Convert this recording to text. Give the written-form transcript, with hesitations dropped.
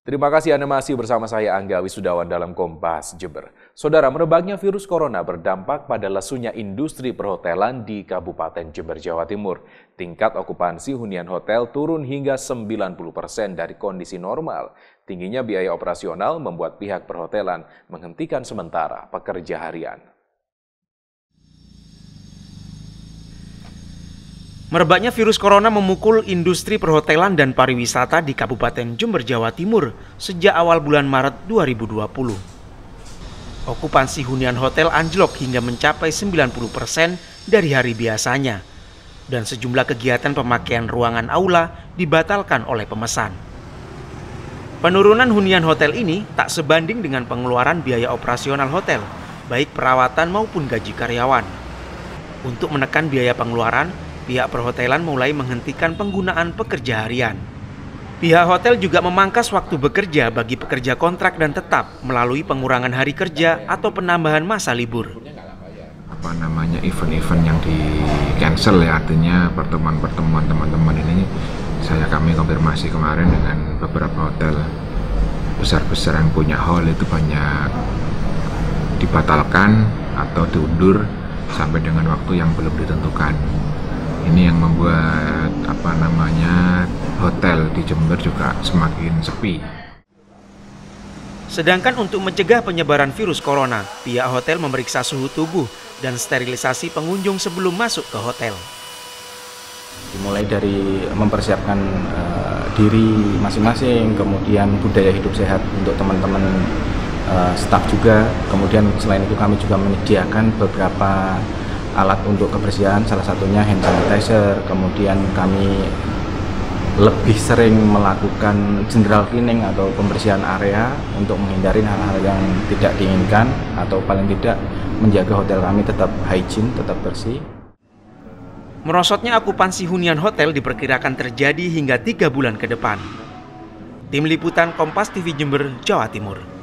Terima kasih Anda masih bersama saya Angga Wisudawan dalam Kompas Jember. Saudara, merebaknya virus corona berdampak pada lesunya industri perhotelan di Kabupaten Jember, Jawa Timur. Tingkat okupansi hunian hotel turun hingga 90% dari kondisi normal. Tingginya biaya operasional membuat pihak perhotelan menghentikan sementara pekerja harian. Merebaknya virus corona memukul industri perhotelan dan pariwisata di Kabupaten Jember, Jawa Timur sejak awal bulan Maret 2020. Okupansi hunian hotel anjlok hingga mencapai 90% dari hari biasanya. Dan sejumlah kegiatan pemakaian ruangan aula dibatalkan oleh pemesan. Penurunan hunian hotel ini tak sebanding dengan pengeluaran biaya operasional hotel, baik perawatan maupun gaji karyawan. Untuk menekan biaya pengeluaran, pihak perhotelan mulai menghentikan penggunaan pekerja harian. Pihak hotel juga memangkas waktu bekerja bagi pekerja kontrak dan tetap melalui pengurangan hari kerja atau penambahan masa libur. Event-event yang di cancel ya, artinya pertemuan-pertemuan teman-teman ini kami konfirmasi kemarin dengan beberapa hotel besar-besar yang punya hall itu banyak dibatalkan atau diundur sampai dengan waktu yang belum ditentukan. Ini yang membuat hotel di Jember juga semakin sepi. Sedangkan untuk mencegah penyebaran virus corona, pihak hotel memeriksa suhu tubuh dan sterilisasi pengunjung sebelum masuk ke hotel. Dimulai dari mempersiapkan diri masing-masing, kemudian budaya hidup sehat untuk teman-teman staf juga. Kemudian selain itu kami juga menyediakan beberapa alat untuk kebersihan, salah satunya hand sanitizer. Kemudian kami lebih sering melakukan general cleaning atau pembersihan area untuk menghindari hal-hal yang tidak diinginkan, atau paling tidak menjaga hotel kami tetap hygiene, tetap bersih. Merosotnya okupansi hunian hotel diperkirakan terjadi hingga 3 bulan ke depan. Tim Liputan Kompas TV Jember, Jawa Timur.